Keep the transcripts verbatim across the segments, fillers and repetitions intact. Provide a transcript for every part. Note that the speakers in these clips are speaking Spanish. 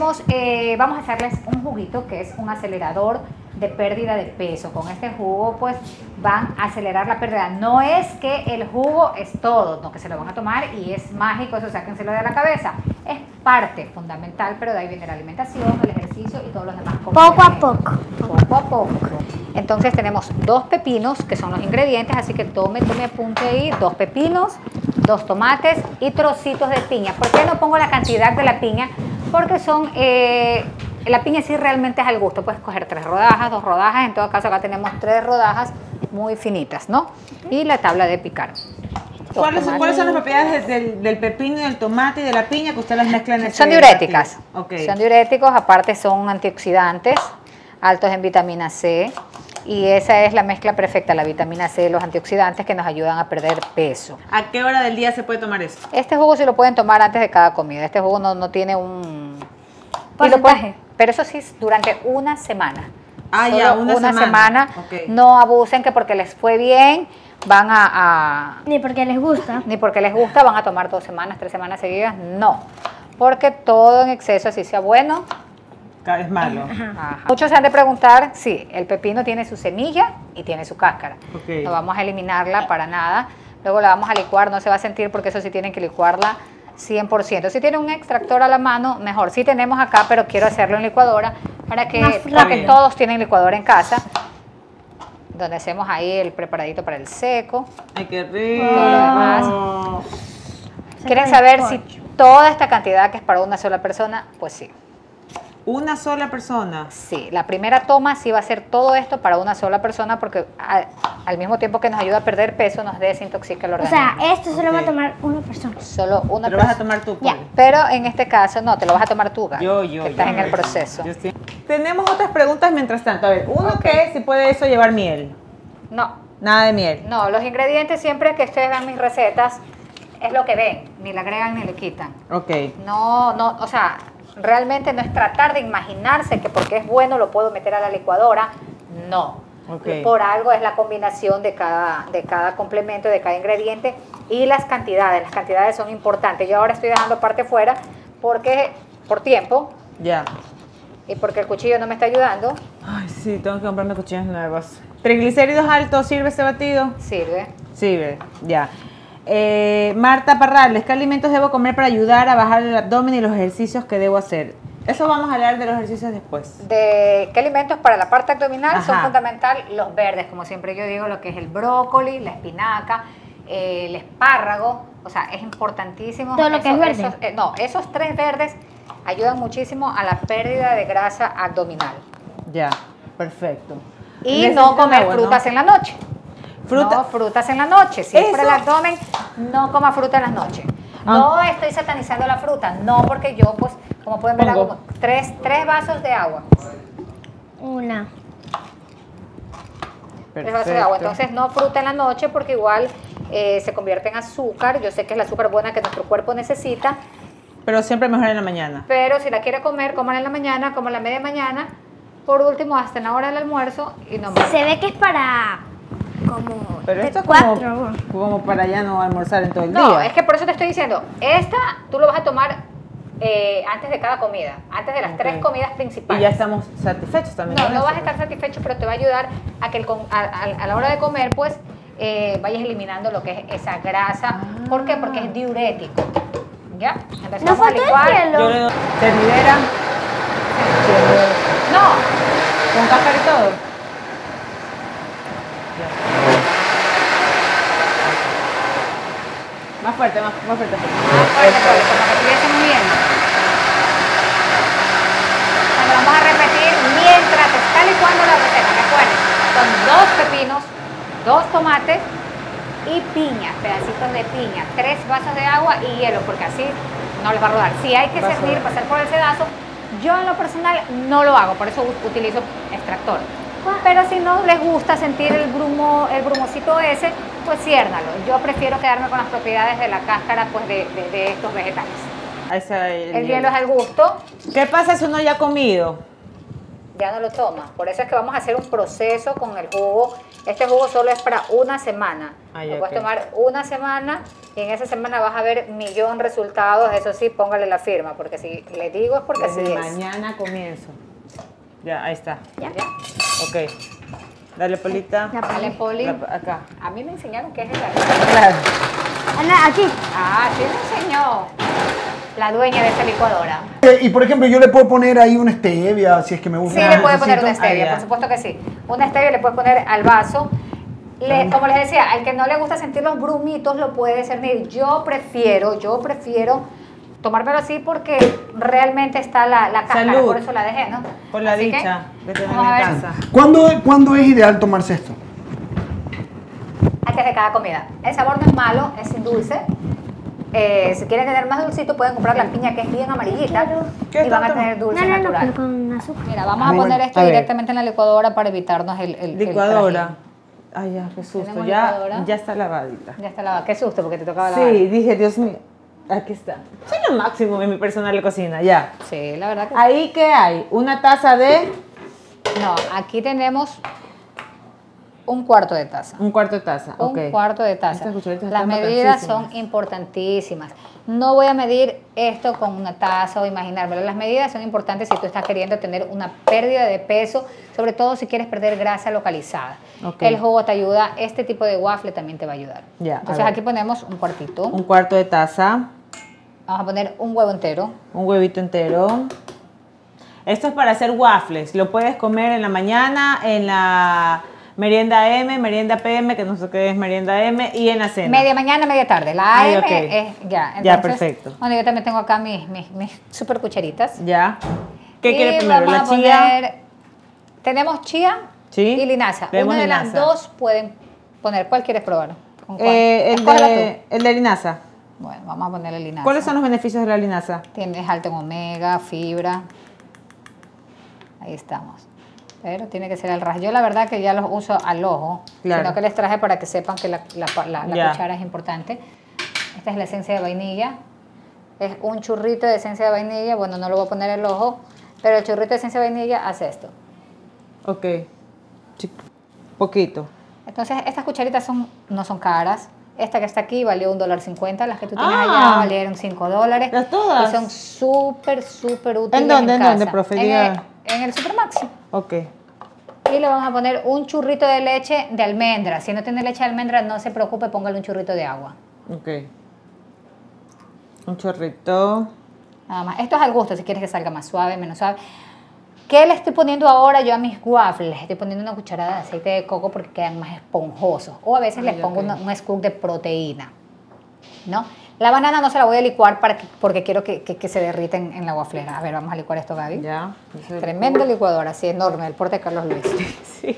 tenemos, eh, vamos a hacerles un juguito que es un acelerador de pérdida de peso. Con este jugo pues van a acelerar la pérdida. No es que el jugo es todo, no, que se lo van a tomar y es mágico, eso sáquenselo de la cabeza. Es parte fundamental, pero de ahí viene la alimentación, el ejercicio y todos los demás Poco a poco. Poco a poco. Entonces tenemos dos pepinos, que son los ingredientes, así que tome, tome apunte ahí, dos pepinos, dos tomates y trocitos de piña. ¿Por qué no pongo la cantidad de la piña? Porque son, eh, la piña sí realmente es al gusto, puedes coger tres rodajas, dos rodajas, en todo caso acá tenemos tres rodajas muy finitas, ¿no? Y la tabla de picar. ¿Cuáles son, ¿Cuáles son las propiedades del, del pepino, del tomate y de la piña que usted las mezcla en ese Son diuréticas, okay. Son diuréticos, aparte son antioxidantes, altos en vitamina C, y esa es la mezcla perfecta, la vitamina C, los antioxidantes que nos ayudan a perder peso. ¿A qué hora del día se puede tomar eso? Este jugo sí lo pueden tomar antes de cada comida, este jugo no, no tiene un porcentaje, pero eso sí durante una semana. Ah, Solo ya, una, una semana, semana. Okay. No abusen que porque les fue bien van a, a... Ni porque les gusta. Ni porque les gusta van a tomar dos semanas, tres semanas seguidas, no. Porque todo en exceso, así sea bueno, es malo. Ajá. Ajá. Muchos se han de preguntar, sí, el pepino tiene su semilla y tiene su cáscara. Okay. No vamos a eliminarla para nada. Luego la vamos a licuar, no se va a sentir porque eso sí tienen que licuarla cien por ciento. Si tienen un extractor a la mano, mejor. Sí tenemos acá, pero quiero hacerlo en licuadora para que, porque todos tienen licuadora en casa. Donde hacemos ahí el preparadito para el seco. Ay, qué rico. Todo lo demás. ¿Quieren saber si toda esta cantidad que es para una sola persona? Pues sí. ¿Una sola persona? Sí, la primera toma sí va a ser todo esto para una sola persona porque al, al mismo tiempo que nos ayuda a perder peso, nos desintoxica el organismo. O sea, esto solo okay. va a tomar una persona. Solo una persona. Lo vas a tomar tú, ya. Pero en este caso, no, te lo vas a tomar tú, Gaby, Yo, yo, que estás yo, en el yo, proceso. Yo, yo Tenemos otras preguntas mientras tanto. A ver, uno okay. que si puede eso llevar miel. No. Nada de miel. No, los ingredientes siempre que ustedes vean mis recetas es lo que ven, ni le agregan ni le quitan. Ok. No, no, o sea, realmente no es tratar de imaginarse que porque es bueno lo puedo meter a la licuadora, no. Okay. Por algo es la combinación de cada, de cada complemento, de cada ingrediente y las cantidades, las cantidades son importantes. Yo ahora estoy dejando parte fuera porque por tiempo ya y porque el cuchillo no me está ayudando. Ay, sí, tengo que comprarme cuchillas nuevas. ¿Triglicéridos altos sirve este batido? Sirve. Sirve, ya. Eh, Marta Parrales, ¿qué alimentos debo comer para ayudar a bajar el abdomen y los ejercicios que debo hacer? Eso vamos a hablar de los ejercicios después. ¿De qué alimentos para la parte abdominal? Ajá. Son fundamental los verdes, como siempre yo digo, lo que es el brócoli, la espinaca, eh, el espárrago, o sea, es importantísimo. Todo lo Eso, que es verde. Esos, eh, no, esos tres verdes ayudan muchísimo a la pérdida de grasa abdominal. Ya, perfecto. Y no comer agua, frutas ¿no? en la noche. Fruta. No, frutas en la noche. Siempre el abdomen, no coma fruta en las noches. Ah. No estoy satanizando la fruta, no, porque yo, pues, como pueden ver, hago tres, tres vasos de agua. Una. Perfecto. Tres vasos de agua. Entonces, no fruta en la noche porque igual eh, se convierte en azúcar. Yo sé que es el azúcar buena que nuestro cuerpo necesita. Pero siempre mejor en la mañana. Pero si la quiere comer, cómala en la mañana, como en la media mañana. Por último, hasta en la hora del almuerzo y no más. Se ve que es para como Pero esto es cuatro. Como, como para ya no almorzar en todo el no, día. No, es que por eso te estoy diciendo, esta tú lo vas a tomar eh, antes de cada comida, antes de las okay. tres comidas principales. Y ya estamos satisfechos también. No, no eso, vas a estar satisfecho, pero te va a ayudar a que el, a, a, a la hora de comer, pues, eh, vayas eliminando lo que es esa grasa. Ah. ¿Por qué? Porque es diurético. ¿Ya? Entonces no vamos a licuar. Yo le doy terminera. No. ¿Con cáscara y todo? Ya. Más fuerte, más, más fuerte. Más fuerte, fuerte, como que estuviese moviendo. Bueno, vamos a repetir mientras está licuando la receta. Recuerden, son dos pepinos, dos tomates y piña, pedacitos de piña, tres vasos de agua y hielo, porque así no les va a rodar. Si hay que servir, pasar por el sedazo, yo en lo personal no lo hago, por eso utilizo extractor. Pero si no les gusta sentir el brumo, el brumocito ese, pues ciérnalo. Yo prefiero quedarme con las propiedades de la cáscara pues de, de, de estos vegetales. Ese, el, el hielo es al gusto. ¿Qué pasa si uno ya ha comido? ya no lo tomas. Por eso es que vamos a hacer un proceso con el jugo. Este jugo solo es para una semana. Ah, lo ya, puedes ok. tomar una semana y en esa semana vas a ver millón resultados. Eso sí, póngale la firma, porque si le digo es porque así Desde es. mañana comienzo. Ya, ahí está. ¿Ya? Ok. Dale, Polita. Ya, Dale, Poli. La- acá. A mí me enseñaron que es el Claro. Ana, aquí. Ah, sí me enseñó la dueña de esta licuadora. Eh, Y por ejemplo, yo le puedo poner ahí una stevia, si es que me gusta. Sí, le puede poner una necesito. stevia, Ah, ya. por supuesto que sí. Una stevia le puedes poner al vaso. Le- como les decía, al que no le gusta sentir los brumitos lo puede discernir. Yo prefiero, yo prefiero tomármelo así porque realmente está la, la cáscara, Salud. por eso la dejé, ¿no? Por la Así que, dicha de tenerla vamos a en ver, casa. ¿Cuándo, ¿Cuándo es ideal tomarse esto? antes de cada comida. El sabor no es malo, es sin dulce. Eh, si quieren tener más dulcito, pueden comprar la piña que es bien amarillita ¿Qué y van a tanto? tener dulce No, no, no, natural. pero con azúcar. Mira, vamos A a ver, poner esto a ver. directamente en la licuadora para evitarnos el, el el Licuadora. trajín. Ay, ya, qué susto. Tenemos Ya, licuadora. ya está lavadita. Ya está lavada. Qué susto, porque te tocaba lavar. Sí, dije, Dios mío. Aquí está. Soy lo máximo en mi personal de cocina, ya. Sí, la verdad que sí. Ahí, ¿qué hay? Una taza de No, aquí tenemos un cuarto de taza. un cuarto de taza. Un ok. cuarto de taza. Estas cucharitas Las están medidas son bacanísimas. importantísimas. No voy a medir esto con una taza o imaginármelo. Las medidas son importantes si tú estás queriendo tener una pérdida de peso, sobre todo si quieres perder grasa localizada. Ok. El jugo te ayuda, este tipo de waffle también te va a ayudar. Ya, a Entonces ver. aquí ponemos un cuartito. Un cuarto de taza. Vamos a poner un huevo entero. Un huevito entero. Esto es para hacer waffles. Lo puedes comer en la mañana, en la merienda M, merienda P M, que no sé qué es merienda M, y en la cena. Media mañana, media tarde. La Ay, A M ok. es ya. Ya, Entonces, perfecto. Bueno, yo también tengo acá mis, mis, mis super cucharitas. Ya. ¿Qué Y quiere primero? vamos ¿La a chía? poner- tenemos chía Sí. y linaza. Tenemos Una de las linaza. dos pueden poner. ¿Cuál quieres probar? ¿Con cuál? Eh, el, Escógela de, el de linaza. tú. Bueno, vamos a ponerle linaza. ¿Cuáles son los beneficios de la linaza? Tienes alto en omega, fibra. Ahí estamos. Pero tiene que ser al ras. Yo la verdad que ya los uso al ojo, Claro. sino que les traje para que sepan que la, la- la- la Ya. cuchara es importante. Esta es la esencia de vainilla. Es un churrito de esencia de vainilla. Bueno, no lo voy a poner al ojo, pero el churrito de esencia de vainilla hace esto. Ok. Chi- Poquito. Entonces, estas cucharitas son, no son caras. Esta que está aquí valió un dólar cincuenta. Las que tú tienes Ah. allá valieron cinco dólares. ¿Las todas? Y son súper, súper útiles. ¿En dónde, en casa. dónde, profe? En Diga. el, en el Supermaxi. Ok. Y le vamos a poner un churrito de leche de almendra. Si no tiene leche de almendra, no se preocupe, póngale un churrito de agua. Ok. Un chorrito. Nada más. Esto es al gusto, si quieres que salga más suave, menos suave. ¿Qué le estoy poniendo ahora yo a mis waffles? Le estoy poniendo una cucharada de aceite de coco porque quedan más esponjosos. O a veces Ay, les pongo ok. una- un scoop de proteína. ¿No? La banana no se la voy a licuar para que- porque quiero que, que- que se derrita en, en la waflera. A ver, vamos a licuar esto, Gaby. Ya. Eso- Tremendo licuador, así enorme, el porte de Carlos Luis. Sí.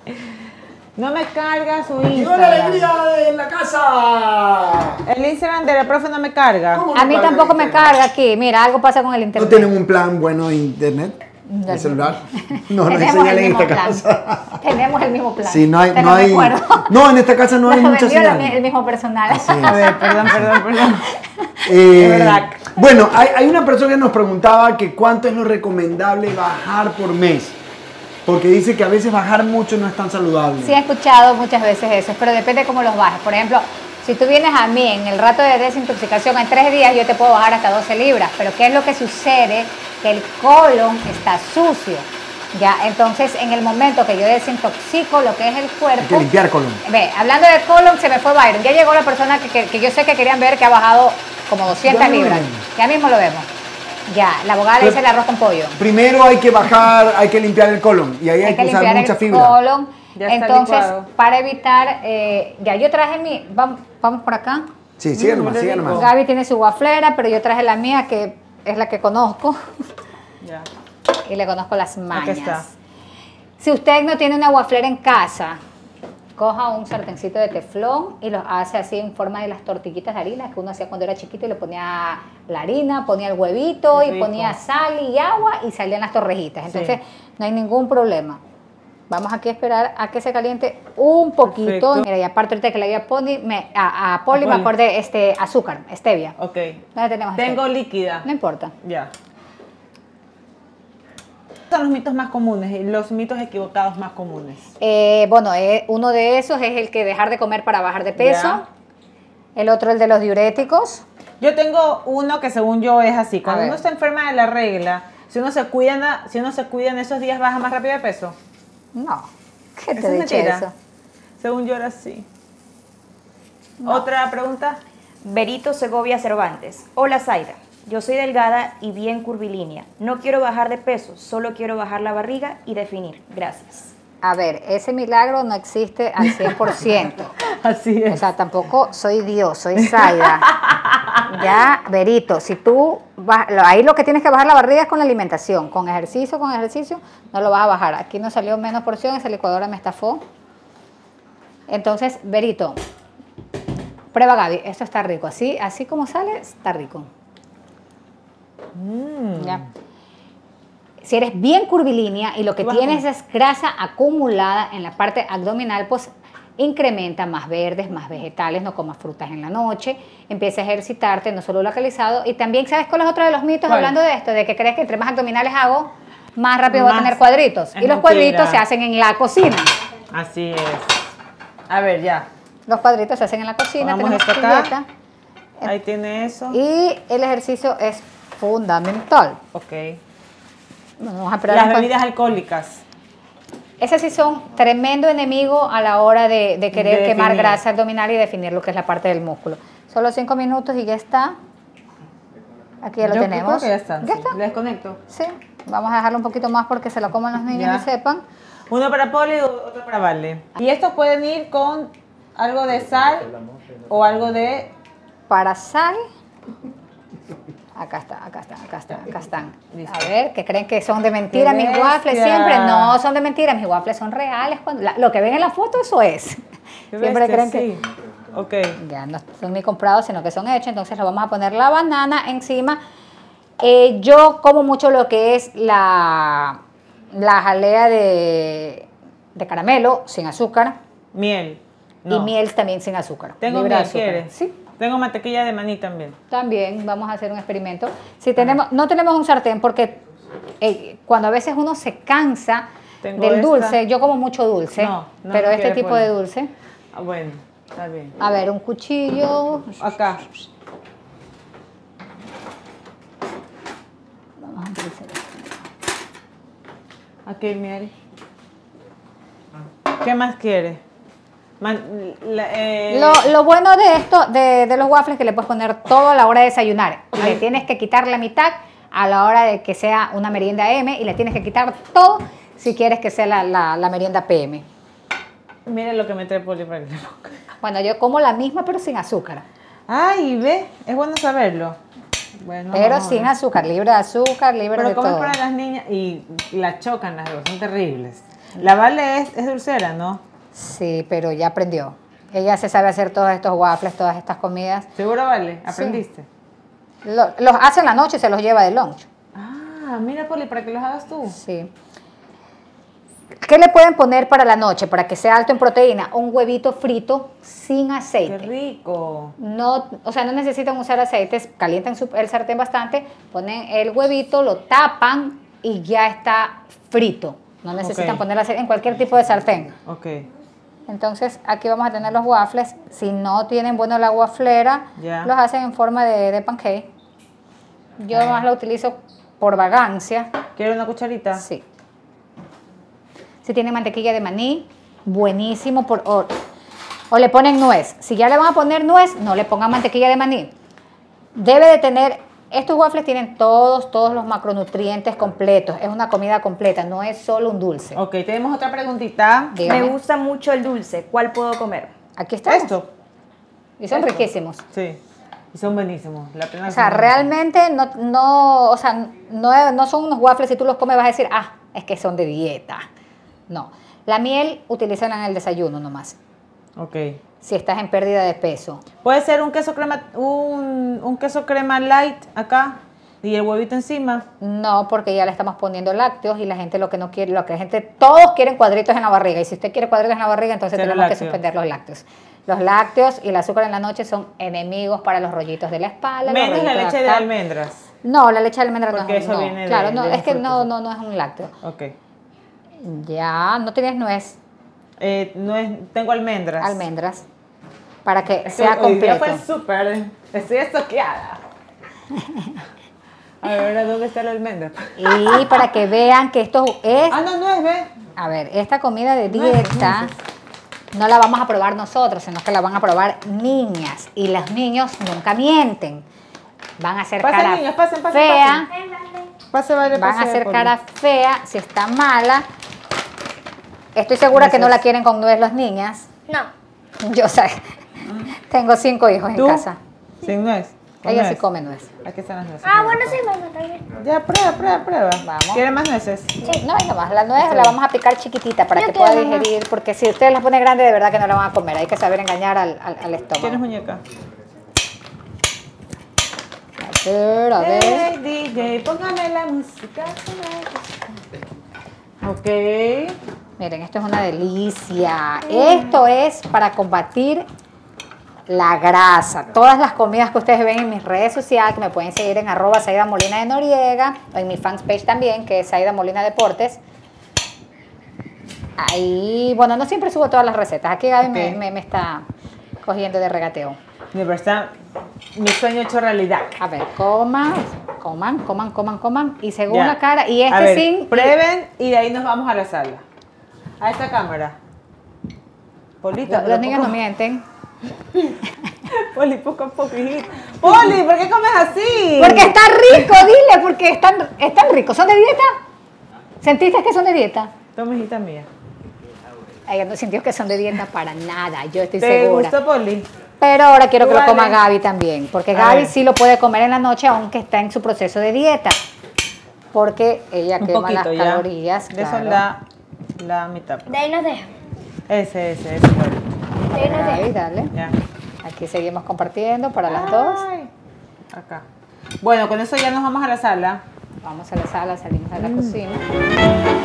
No me carga su ¡Llegó la alegría Instagram. en la casa! El Instagram de la profe no me carga. ¿Cómo A mí no carga tampoco me internet? carga aquí. Mira, algo pasa con el ¿No internet. tienen un plan bueno de internet? Ya ¿De sé. celular? No, no hay Tenemos señal el en mismo esta plan. casa. Tenemos el mismo plan. Sí, no hay, Te no lo hay. recuerdo. No, en esta casa no hay Nos mucha vendió señal. el, el mismo personal. A ver, perdón, perdón, perdón. Eh, De verdad. Bueno, hay, hay una persona que nos preguntaba que cuánto es lo recomendable bajar por mes. Porque dice que a veces bajar mucho no es tan saludable. Sí he escuchado muchas veces eso, pero depende de cómo los bajes. Por ejemplo, si tú vienes a mí en el rato de desintoxicación, en tres días yo te puedo bajar hasta doce libras. Pero ¿qué es lo que sucede? Que el colon está sucio. Ya, entonces en el momento que yo desintoxico lo que es el cuerpo... Hay que limpiar colon. Ve, hablando de colon, se me fue Byron. Ya llegó la persona que, que- que yo sé que querían ver que ha bajado como doscientas Ya lo libras. vemos. Ya mismo lo vemos. Ya, la abogada le Pero- dice el arroz con pollo. Primero hay que bajar, hay que limpiar el colon. Y ahí hay, Hay que que usar limpiar mucha el fibra. colon. Ya está Entonces, licuado. para evitar, eh, ya yo traje mi, vamos, vamos por acá. Sí, sigue Mm, nomás, lo sigue digo. nomás. Gaby tiene su waflera, pero yo traje la mía, que es la que conozco, Ya. y le conozco las mañas. está. Si usted no tiene una waflera en casa, coja un sartencito de teflón y los hace así en forma de las tortillitas de harina que uno hacía cuando era chiquito y le ponía la harina, ponía el huevito Qué y rico. ponía sal y agua y salían las torrejitas. Entonces, Sí. no hay ningún problema. Vamos aquí a esperar a que se caliente un poquito. Perfecto. Mira, y aparte ahorita que le di a Poli, me, a, a Poli A me Poli. acordé este, azúcar, stevia. Ok. ¿Dónde tenemos Tengo stevia? líquida. No importa. Ya. Son los mitos más comunes y los mitos equivocados más comunes. Eh, bueno, eh, uno de esos es el que dejar de comer para bajar de peso. Ya. El otro, el de los diuréticos. Yo tengo uno que según yo es así. Cuando ver. uno está enferma de la regla, si uno se cuida, si uno se cuida en esos días, baja más rápido de peso. No. ¿Qué te Eso he es dicho mentira. eso? Según yo era así. ¿Otra pregunta? Berito Segovia Cervantes. Hola Zaida, yo soy delgada y bien curvilínea. No quiero bajar de peso, solo quiero bajar la barriga y definir. Gracias. A ver, ese milagro no existe al cien por ciento. Así O es. sea, tampoco soy Dios, soy Zaida. Ya, Berito, si tú vas, lo- ahí lo que tienes que bajar la barriga es con la alimentación, con ejercicio, con ejercicio, no lo vas a bajar. Aquí no salió menos porción, esa licuadora me estafó. Entonces, Berito, prueba Gaby, esto está rico, así, así como sale, está rico. Mm. Ya. Si eres bien curvilínea y lo que Tú vas a tienes comer. es grasa acumulada en la parte abdominal, pues incrementa más verdes, más vegetales, no comas frutas en la noche, empieza a ejercitarte, no solo localizado. Y también, ¿sabes cuál es otro de los mitos ¿Cuál? hablando de esto? De que crees que entre más abdominales hago, más rápido voy a Más. tener cuadritos. Es Y los mentira. cuadritos se hacen en la cocina. Así es. A ver, ya. Los cuadritos se hacen en la cocina, Pongamos tenemos esto acá. dieta. Ahí tiene eso. Y el ejercicio es fundamental. Ok. Vamos a esperar Las un pa- bebidas alcohólicas. Esas sí son tremendo enemigo a la hora de, de querer De quemar definir. grasa abdominal y definir lo que es la parte del músculo. Solo cinco minutos y ya está. Aquí ya lo Yo tenemos. creo que ya está. ¿Ya sí. está? ¿Le desconecto? Sí. Vamos a dejarlo un poquito más porque se lo coman los niños Ya. y sepan. Uno para Poli y otro para Vale. Y estos pueden ir con algo de sal o algo de... Para sal. Acá está, acá está, acá está, acá están. Listo. A ver, que creen que son de mentira ¡Qué mis waffles bestia! siempre. No son de mentira, mis waffles son reales. Cuando, la- lo que ven en la foto, eso es. ¿Qué Siempre bestia? creen que... Sí. Ok. Ya no son ni comprados, sino que son hechos. Entonces le vamos a poner la banana encima. Eh, yo como mucho lo que es la, la jalea de, de caramelo sin azúcar Miel. y No. miel también sin azúcar. Tengo libre de miel, azúcar. ¿quieres? Sí, Tengo mantequilla de maní también. también vamos a hacer un experimento. Si tenemos, no tenemos un sartén porque eh, cuando a veces uno se cansa Tengo del esta. dulce, yo como mucho dulce, No, no, pero no este quiere tipo poner. de dulce, Ah, bueno, está bien. a ver, un cuchillo. Acá. Vamos a utilizar esto. Aquí miel. ¿Qué más quiere? Man- la- eh, Lo, lo bueno de esto, de, de los waffles, es que le puedes poner todo a la hora de desayunar. Y le tienes que quitar la mitad a la hora de que sea una merienda M y le tienes que quitar todo si quieres que sea la, la- la merienda P M. Mire lo que me trae Poli para que le ponga. Bueno, yo como la misma pero sin azúcar. Ay, ve, es bueno saberlo. Bueno, pero vamos a sin ver. azúcar, libre de azúcar, libre Pero de comen todo. para las niñas y la chocan las dos, son terribles. La Vale es, es dulcera, ¿no? Sí, pero ya aprendió. Ella se sabe hacer todos estos waffles, todas estas comidas. ¿Seguro Vale? ¿Aprendiste? Lo- los hace en la noche y se los lleva de lunch. Ah, mira Poli, para que los hagas tú. Sí. ¿Qué le pueden poner para la noche para que sea alto en proteína? Un huevito frito sin Qué aceite. rico. No, o sea, no necesitan usar aceites, calientan su- el sartén bastante, ponen el huevito, lo tapan y ya está frito. No necesitan Ok. poner aceite en cualquier tipo de sartén. Ok, Entonces, aquí vamos a tener los waffles. Si no tienen bueno la waflera, Ya. los hacen en forma de, de pancake. Yo más lo utilizo por vagancia. ¿quiere una cucharita? Sí. Si tienen mantequilla de maní, buenísimo. Por, o, o le ponen nuez. Si ya le van a poner nuez, no le pongan mantequilla de maní. Debe de tener, estos waffles tienen todos, todos los macronutrientes completos. Es una comida completa, no es solo un dulce. Ok, tenemos otra preguntita. Dígame. Me gusta mucho el dulce. ¿Cuál puedo comer? Aquí está. Esto. Y son Esto. riquísimos. Sí, y son buenísimos. La pena O sea, realmente no, no, o sea, no, no son unos waffles, si tú los comes vas a decir, ah, es que son de dieta. No. La miel, utilízala en el desayuno nomás. Ok. Si estás en pérdida de peso. Puede ser un queso crema, un, un queso crema light acá y el huevito encima. No, porque ya le estamos poniendo lácteos y la gente lo que no quiere, lo que la gente, todos quieren cuadritos en la barriga. Y si usted quiere cuadritos en la barriga, entonces Cero tenemos que lácteos. suspender los lácteos. Los lácteos y el azúcar en la noche son enemigos para los rollitos de la espalda. los Menos la rollitos leche de acá. almendras. No, la leche de almendra no Porque es un eso no. viene de- Claro, no, de es que frutas. no, no, no es un lácteo. Ok. Ya, no tienes nuez, Eh, no es, tengo almendras. almendras, para que Estoy- sea hoy día completo. fue el súper. Estoy estoqueada. A ver, ¿ahora ¿dónde está la almendra? Y para que vean que esto es, Ah, no, no es, ve. a ver, esta comida de Nueces, dieta nueces. no la vamos a probar nosotros, sino que la van a probar niñas. Y los niños nunca mienten. Van a hacer Pasen, cara niños, pasen, pasen, fea. Pase, vale, Van a pase, hacer Poli. cara fea si está mala. Estoy segura que no la quieren con nuez las niñas. No. Yo sé. Tengo cinco hijos en ¿Tú? casa. Sin nuez. con Ella sí nuez. come nuez. Aquí están las nueces. Ah, bueno, sí, mamá, también. Ya, prueba, prueba, prueba. Vamos. ¿Quiere más nueces? No, venga más. La nuez la vamos a picar chiquitita para Yo que quiero, pueda mamá. digerir. Porque si ustedes la ponen grande, de verdad que no la van a comer. Hay que saber engañar al, al, al ¿Tienes estómago. muñeca? A ver, a ver. Hey, D J, póngame la música. Ok. Miren, esto es una delicia. Esto es para combatir la grasa. Todas las comidas que ustedes ven en mis redes sociales, que me pueden seguir en arroba Saida Molina de Noriega, o en mi fanpage también, que es Saida Molina Deportes. Ahí, bueno, no siempre subo todas las recetas. Aquí Gaby me, Ok. me- me está cogiendo de regateo. De verdad, mi sueño hecho realidad. A ver, coman, coman, coman, coman, coman. Y según Ya. la cara, y A este ver, sin... prueben y de ahí nos vamos a la sala. A esta cámara. Polita, Los, pero los niños no poco- mienten. Poli, poco a poco, hijita. Poli, ¿por qué comes así? Porque está rico, dile, porque están, están ricos. ¿Son de dieta? ¿Sentiste que son de dieta? Toma, hijita mía. Ella no sintió que son de dieta para nada, yo estoy ¿Te segura. gustó, Poli? Pero ahora quiero que lo Vale. coma Gaby también, porque A Gaby ver. sí lo puede comer en la noche, aunque está en su proceso de dieta. Porque ella Un quema las poquito ya. calorías. De eso claro. la, la mitad. De ahí nos deja. Ese, ese, ese. Poli. De ahí nos deja. Gaby, dale. Ya. Aquí seguimos compartiendo para las dos. Ay. Acá. Bueno, con eso ya nos vamos a la sala. Vamos a la sala, salimos a la cocina.